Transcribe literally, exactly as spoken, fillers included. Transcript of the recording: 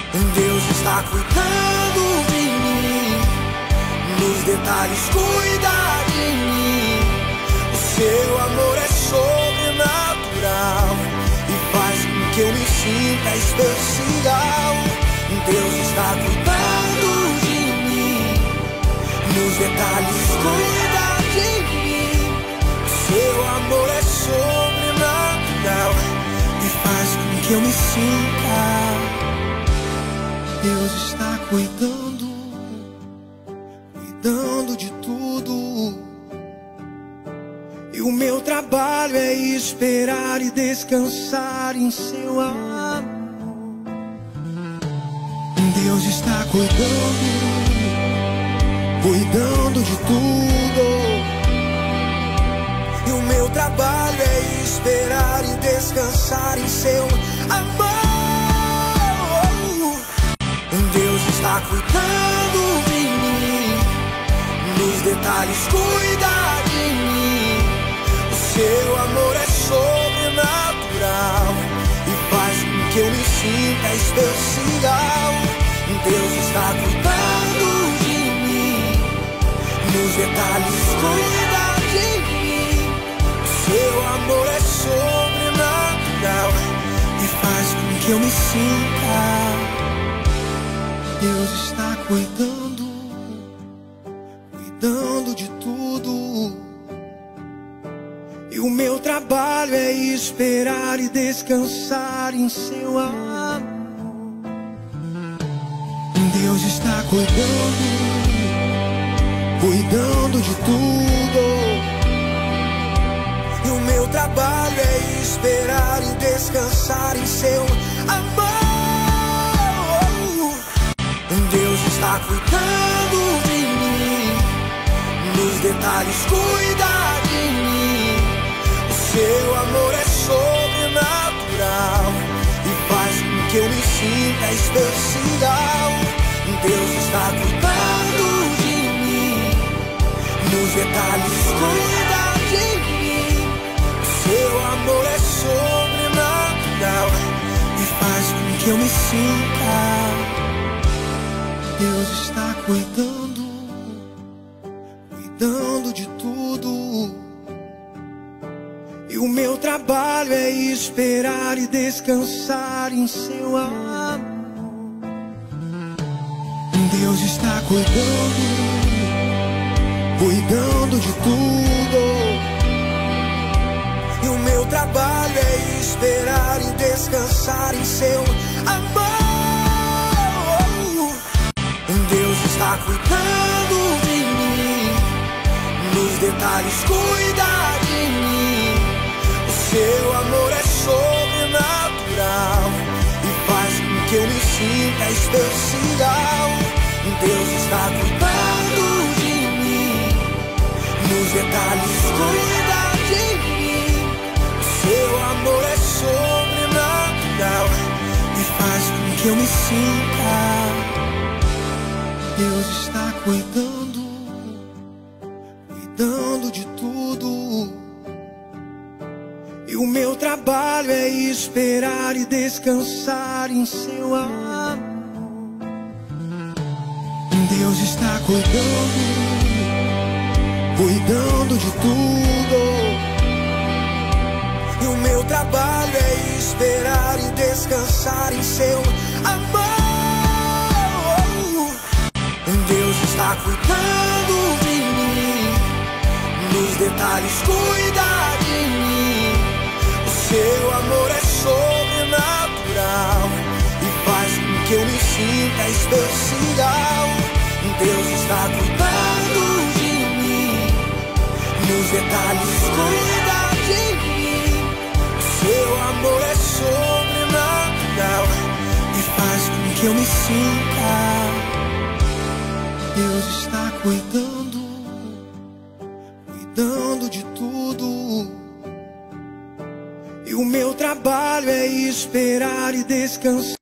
Deus está cuidando de mim, nos detalhes cuida de mim. O seu amor é sobrenatural e faz com que eu me sinta especial. Deus está cuidando de mim, nos detalhes cuida de mim. O seu amor é sobrenatural e faz com que eu me sinta. Deus está cuidando, cuidando de tudo. E o meu trabalho é esperar e descansar em seu amor. Deus está cuidando, cuidando de tudo. E o meu trabalho é esperar e descansar em seu amor. Deus está cuidando de mim, nos detalhes cuida de mim. O seu amor é sobrenatural e faz com que eu me sinta especial. Deus está cuidando de mim, nos detalhes cuida de mim. O seu amor é sobrenatural e faz com que eu me sinta. Deus está cuidando, cuidando de tudo. E o meu trabalho é esperar e descansar em seu amor. Deus está cuidando, cuidando de tudo. E o meu trabalho é esperar e descansar em seu amor. Deus está cuidando de mim, nos detalhes cuida de mim. O seu amor é sobrenatural e faz com que eu me sinta especial. Deus está cuidando de mim, nos detalhes cuida de mim. O seu amor é sobrenatural e faz com que eu me sinta. Deus está cuidando, cuidando de tudo. E o meu trabalho é esperar e descansar em seu amor. Deus está cuidando, cuidando de tudo. E o meu trabalho é esperar e descansar em seu amor. Deus está cuidando de mim, nos detalhes cuida de mim. O seu amor é sobrenatural e faz com que eu me sinta especial. Deus está cuidando de mim, nos detalhes cuida de mim. O seu amor é sobrenatural e faz com que eu me sinta. Deus está cuidando, cuidando de tudo. E o meu trabalho é esperar e descansar em seu amor. Deus está cuidando, cuidando de tudo. E o meu trabalho é esperar e descansar em seu amor. Deus está cuidando de mim, nos detalhes cuida de mim. O seu amor é sobrenatural e faz com que eu me sinta especial. Deus está cuidando de mim, nos detalhes cuida de mim. O seu amor é sobrenatural e faz com que eu me sinta. Deus está cuidando, cuidando de tudo. E o meu trabalho é esperar e descansar.